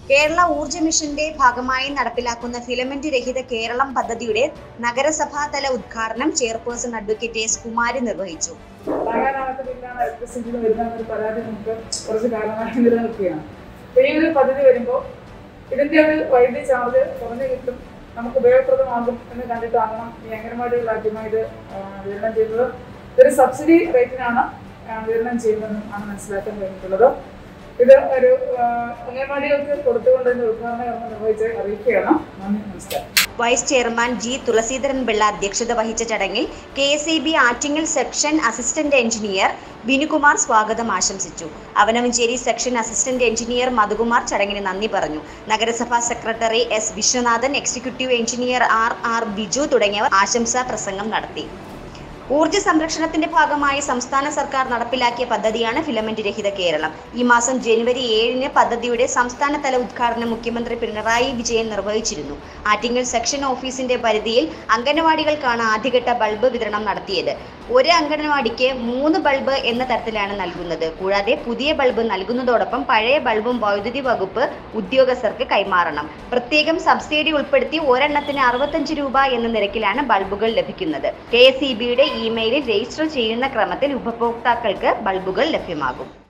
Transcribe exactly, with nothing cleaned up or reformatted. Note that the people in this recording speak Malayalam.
കേരള ഊർജ്ജ മിഷന്റെ ഭാഗമായി നടപ്പിലാക്കുന്ന ഫിലമെന്റ് രഹിത കേരളം പദ്ധതിയുടെ നഗരസഭാതല ഉദ്ഘാടനം ചെയർപേഴ്സൺ അഡ്വക്കേറ്റ് എസ് കുമാരി നിർവഹിച്ചു. കുറച്ച് കാലമായി നിലനിൽക്കുകയാണ്. ഈ ഒരു പദ്ധതി വരുമ്പോൾ ഇതിന്റെ ഒരു വൈദ്യുതി ചാർജ് കുറഞ്ഞു കിട്ടും, നമുക്ക് ഉപയോഗപ്രദമാകും എന്ന് കണ്ടിട്ടാകണം ഈ അംഗനവാടികൾ ആദ്യമായി ഇത് വിതരണം ചെയ്തത്. ഇതൊരു സബ്സിഡി റേറ്റിനാണ് വിതരണം ചെയ്യുന്നതെന്നും ആണ് മനസ്സിലാക്കാൻ കഴിഞ്ഞിട്ടുള്ളത്. ഇത് ഒരു അംഗനവാടികൾക്ക് കൊടുത്തുകൊണ്ട് ഉദ്ഘാടന കർമ്മം നിർവഹിച്ച് അറിയിക്കുകയാണ്. നന്ദി, നമസ്കാരം. Vice chairman G Thulaseedharan Pillai അധ്യക്ഷത വഹിച്ച ചടങ്ങിൽ K S E B Attingal section assistant engineer Binukumar സ്വാഗതം ആശംസിച്ചു. Avanavancheri section assistant engineer Madhukumar ചടങ്ങിന് നന്ദി പറഞ്ഞു. നഗരസഭാ secretary S Viswanathan, executive engineer R R Biju തുടങ്ങിയവർ ആശംസാ പ്രസംഗം നടത്തി. ഊർജ്ജ സംരക്ഷണത്തിന്റെ ഭാഗമായി സംസ്ഥാന സർക്കാർ നടപ്പിലാക്കിയ പദ്ധതിയാണ് ഫിലമെന്റ് രഹിത കേരളം. ഈ മാസം ജനുവരി ഏഴിന് പദ്ധതിയുടെ സംസ്ഥാനതല ഉദ്ഘാടനം മുഖ്യമന്ത്രി പിണറായി വിജയൻ നിർവഹിച്ചിരുന്നു. ആറ്റിങ്ങൽ സെക്ഷൻ ഓഫീസിന്റെ പരിധിയിൽ അംഗനവാടികൾക്കാണ് ആദ്യഘട്ട ബൾബ് വിതരണം നടത്തിയത്. ഒരു അംഗനവാടിക്ക് മൂന്ന് ബൾബ് എന്ന തരത്തിലാണ് നൽകുന്നത്. കൂടാതെ പുതിയ ബൾബ് നൽകുന്നതോടൊപ്പം പഴയ ബൾബും വൈദ്യുതി വകുപ്പ് ഉദ്യോഗസ്ഥർക്ക് കൈമാറണം. പ്രത്യേകം സബ്സിഡി ഉൾപ്പെടുത്തി ഒരെണ്ണത്തിന് അറുപത്തഞ്ച് രൂപ എന്ന നിരക്കിലാണ് ബൾബുകൾ ലഭിക്കുന്നത്. കെ എസ് ഇ ബിയുടെ ഇമെയിലിൽ രജിസ്റ്റർ ചെയ്യുന്ന ക്രമത്തിൽ ഉപഭോക്താക്കൾക്ക് ബൾബുകൾ ലഭ്യമാകും.